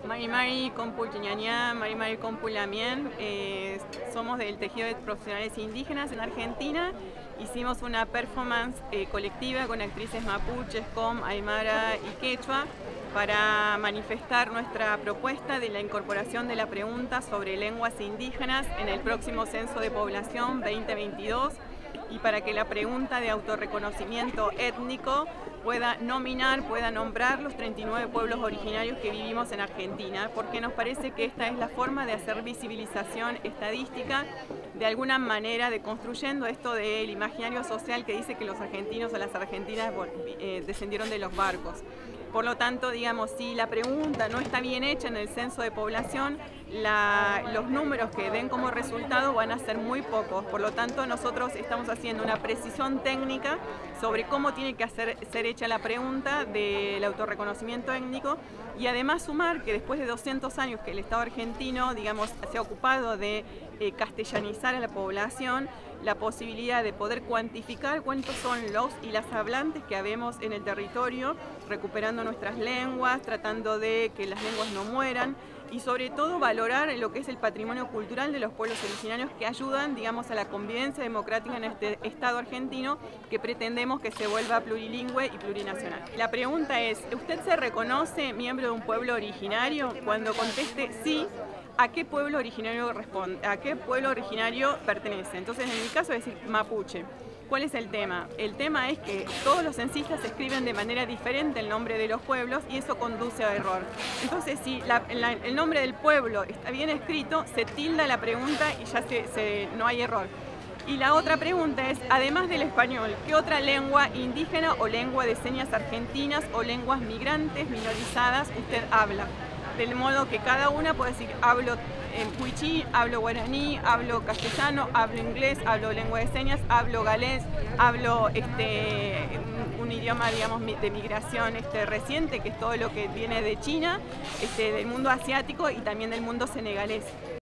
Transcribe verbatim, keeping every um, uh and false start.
Mari Mari Compul Ñañá, Mari Mari Compul Lamien, eh, somos del tejido de profesionales indígenas en Argentina. Hicimos una performance eh, colectiva con actrices mapuches, com, aymara y quechua para manifestar nuestra propuesta de la incorporación de la pregunta sobre lenguas indígenas en el próximo Censo de Población veinte veintidós y para que la pregunta de autorreconocimiento étnico pueda nominar, pueda nombrar los treinta y nueve pueblos originarios que vivimos en Argentina, porque nos parece que esta es la forma de hacer visibilización estadística, de alguna manera de construyendo esto del imaginario social que dice que los argentinos o las argentinas eh, descendieron de los barcos. Por lo tanto, digamos, si la pregunta no está bien hecha en el censo de población, la, los números que den como resultado van a ser muy pocos. Por lo tanto, nosotros estamos haciendo una precisión técnica sobre cómo tiene que hacer, ser hecha la pregunta del autorreconocimiento étnico y además sumar que después de doscientos años que el Estado argentino, digamos, se ha ocupado de eh, castellanizar a la población, la posibilidad de poder cuantificar cuántos son los y las hablantes que habemos en el territorio, recuperando nuestras lenguas, tratando de que las lenguas no mueran y sobre todo valorar lo que es el patrimonio cultural de los pueblos originarios que ayudan, digamos, a la convivencia democrática en este Estado argentino que pretendemos que se vuelva plurilingüe y plurinacional. La pregunta es, ¿usted se reconoce miembro de un pueblo originario? Cuando conteste sí, ¿a qué pueblo originario responde? ¿A qué pueblo originario pertenece? Entonces, en mi caso, es decir mapuche. ¿Cuál es el tema? El tema es que todos los censistas escriben de manera diferente el nombre de los pueblos y eso conduce a error. Entonces, si la, la, el nombre del pueblo está bien escrito, se tilda la pregunta y ya se, se, no hay error. Y la otra pregunta es, además del español, ¿qué otra lengua indígena o lengua de señas argentinas o lenguas migrantes minorizadas usted habla? Del modo que cada una puede decir, hablo en puichí, hablo guaraní, hablo castellano, hablo inglés, hablo lengua de señas, hablo galés, hablo este, un, un idioma, digamos, de migración este, reciente, que es todo lo que viene de China, este, del mundo asiático y también del mundo senegalés.